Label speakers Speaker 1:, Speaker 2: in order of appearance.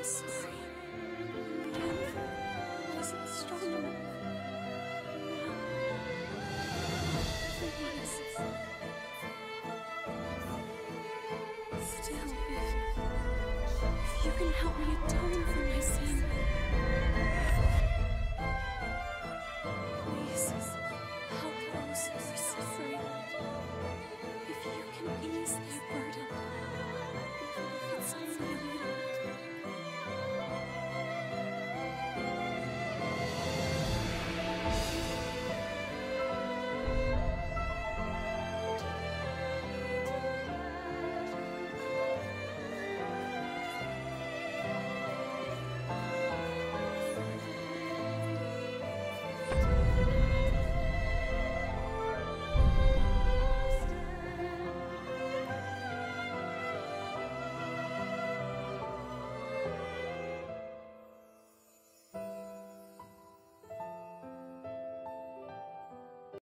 Speaker 1: I'm sorry. In the end, I wasn't strong enough. Now, please. Still, if you can help me atone for my sin, please help those who are suffering. If you can ease their burden.